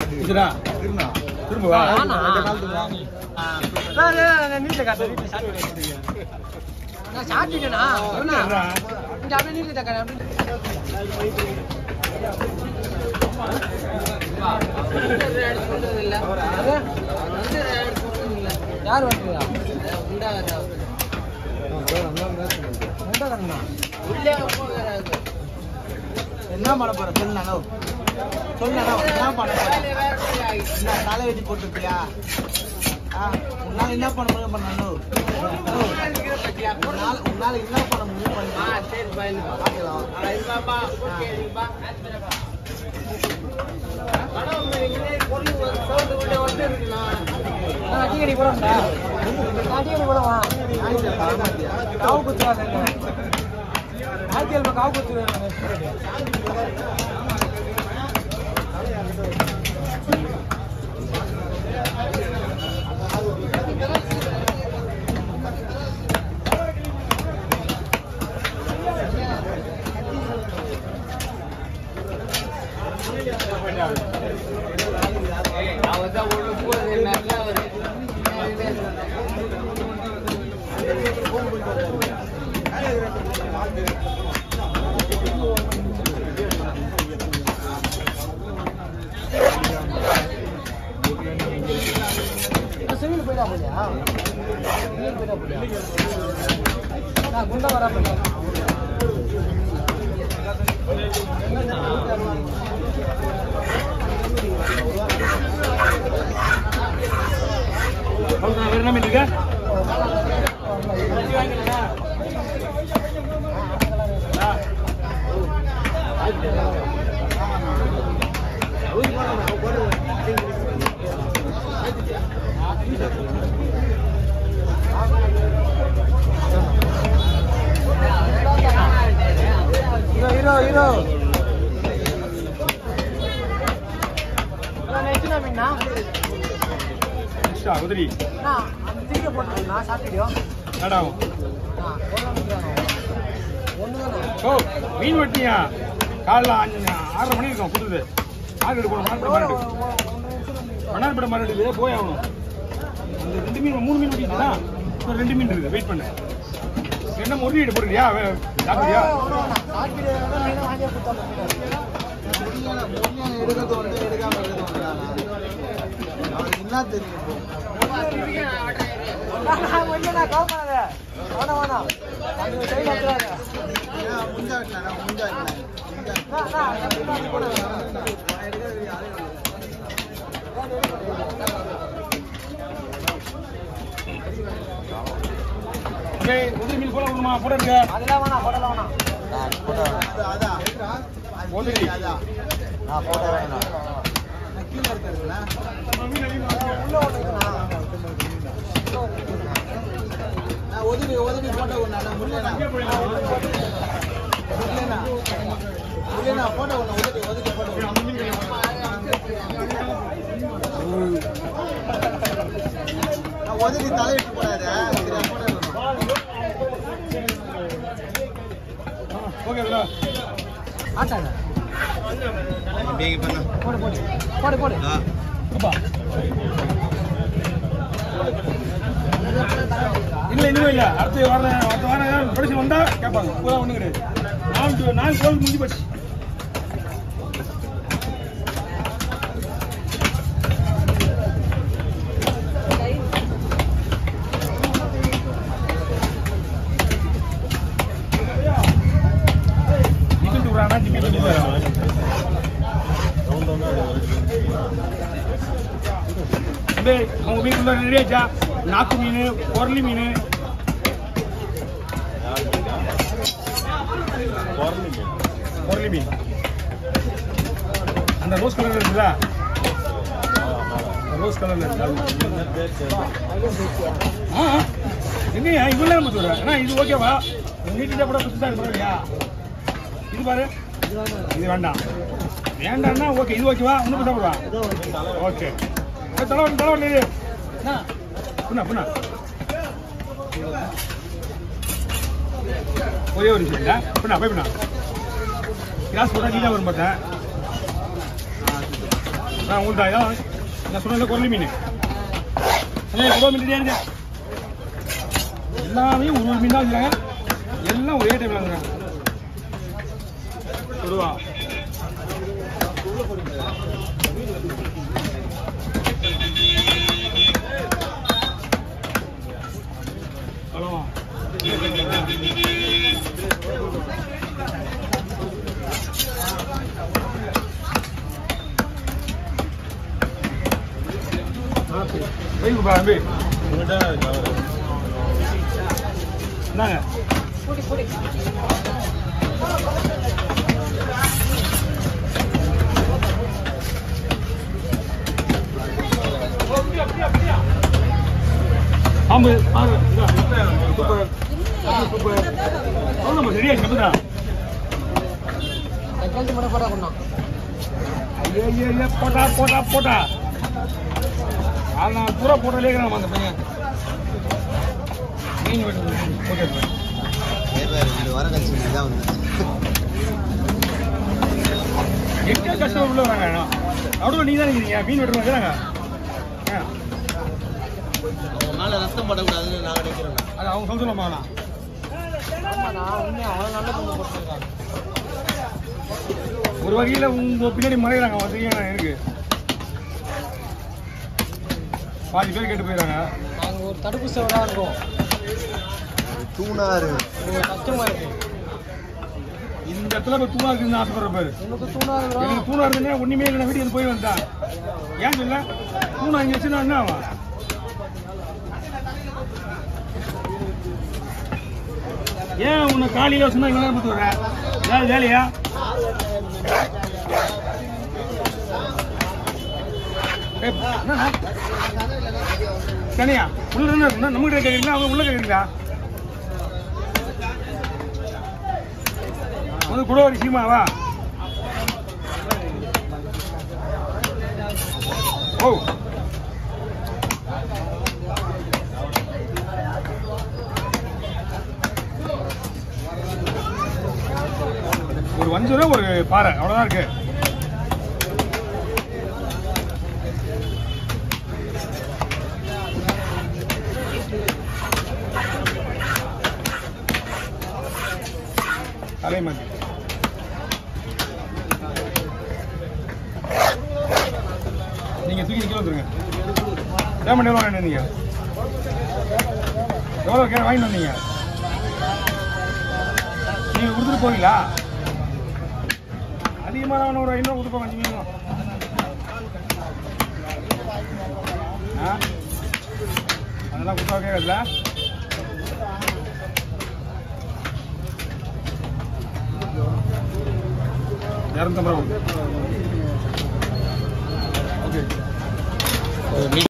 இதுடா திரும்ப வா நீல காட்டு நான் சாப்பிட்டேனா இங்க அப்படியே நீல தக்காளி யார் வந்தா என்ன பண்ண போற சொல்லுண்ணா சொல்லுண்ணா என்ன பண்ண போற என்ன தலை வெட்டி போட்டுருக்கியா உன்னால என்ன பண்ண முடியும் பண்ணணும் உன்னால என்ன பண்ண முடியும் அடிக்கடி போடா அடிக்கடி போடவா காவு குத்துவாங்க ஆர்டிஎல் காவு குத்துவாங்க குண்டா வரா என்ன மீன் hero next na minna extra udri na andike pottuna saathiyo nada ஓ மீன் வெட்டியா காலைல 6:30 மணி இருக்கும் புதுது ஆர்டர் போட மணார்பட மறுபடியே போய் ஆகணும் அந்த 2 மீன் 3 மீன் வெட்டினா ஒரு 2 மீன் இருக்கு வெயிட் பண்ணு என்ன முறியீடு போடுறியா சாப்பிடுறியா சாப்பிடுறியா மீன் வாங்கி கொடுத்தா முறியான எடுக்கிறது வந்து எடுக்காம இருக்கிறது அவருக்கு என்ன தெரியும் நான் காப்பாத வேணா அந்த சைடு வச்சுறாங்க முஞ்சா உதிரி மீன் போட விடணுமா போட இருக்க அதெல்லாம் வேணாம் போடலாம் வேணாம் கீழே இருக்கிறதுல ஒதுவி போட்டோ ஒண்ணு முடியலண்ணா போட்டோ ஒண்ணு ஒதுவி போட்டோ ஒதுவி தலையிட்டு போடாத ஓகேங்களா ஆட்டாங்க போடு இன்னும் இல்ல அடுத்த வாரம் ப்ரொடக்ஷன் வந்தா கேட்பாங்க இப்போதான் ஒண்ணு கிடையாது 4 கோல் முடிஞ்சு போச்சு அவங்க வீட்டுல ரெடியாச்சா நாக்கு மீன் பொருளி மீன் அந்த ரோஸ் கலர் இருக்குல்ல ரோஸ் கலர்ல எங்கயா இவ்வளவு நேரம் சொல்றேன் ஆனா இது ஓகேவா நீட்டா கூட புதுசா இருக்கு இது பாரு இது வேண்டாம்னா ஓகே இது ஓகேவா இன்னும் சாப்பிடுவா ஓகே தலைவன் இது புண்ணா ஒரே ஒரு விஷயம் இல்லை புண்ணா போய் கிளாஸ் போட்டா நீதான் வரும் பார்த்தேன் நான் உங்களுக்கு தான் நான் சொன்ன குரலி மீன் குரல் மீன் இருங்க எல்லாமே ஒரு மீன் தான் வச்சுருக்காங்க எல்லாம் ஒரே டைம்ல வந்துங்க கொடுவா ஹலோ வெயிட் பாருங்க என்னங்க பாம்பு சூப்பர் சூப்பர் நம்ம ரெடி ஆச்சு அப்படிதான் ஐயா போட்டா போட்டா போட்டா நான் பூரா போட்டாலே இருக்கிறேன் அந்த பையன் மீன் ஓகே எங்க கஷ்டம் உள்ள வராங்க அவ்வளோ நீங்க தான் இருக்கிறீங்க மீன் வெட்டுறவங்க இருக்கிறாங்க ரத்தம் படக்கூடாதுன்னு நான் நினைக்கிறேன். அது அவங்க சொல்லுமா ஒரு வகையில் உங்க பின்னாடி மறைகிறாங்க வசதியாக இருக்கு பாதி பேர் கேட்டு போயிடறாங்க. நாங்கள் ஒரு தடுப்பு சேவலாக இருக்கோம். தூணாரு கஷ்டமா இருக்கு இந்த இடத்துல போய் தூணா இருக்குன்னு ஆசைப்படுற பேர் எனக்கு தூணா இருக்குன்னா ஒன்றுமே இல்லை வீட்டுக்கு போய் வந்தான் ஏன் சொல்ல தூணா இங்கே வச்சுன்னா என்ன ஆகும் ஏன் உன்னை காலி யோசனை இங்கே பார்த்து வர ஏதாவது வேலையா தனியா உள்ள என்ன நம்ம கிட்ட கேட்குறீங்களா அவங்க உள்ள கேட்குறீங்களா வந்து குடவரி சீமாவா ஓ ஒரு வஞ்சூர ஒரு பாறை அவ்வளவுதான் இருக்கு தலைமதி நீங்க தூக்கி கிலோ வந்துருங்க பேமெண்ட் எவ்வளோ வாங்கிட்டு வந்தீங்க எவ்வளோ வாங்கிட்டு வந்தீங்க நீங்க கொடுத்துட்டு போவீங்களா அதிகமான ஒரு 500 கொடுப்போம் 5 மீன் அதெல்லாம் கொடுத்தா கேட்கல 250 ரூபா ஓகே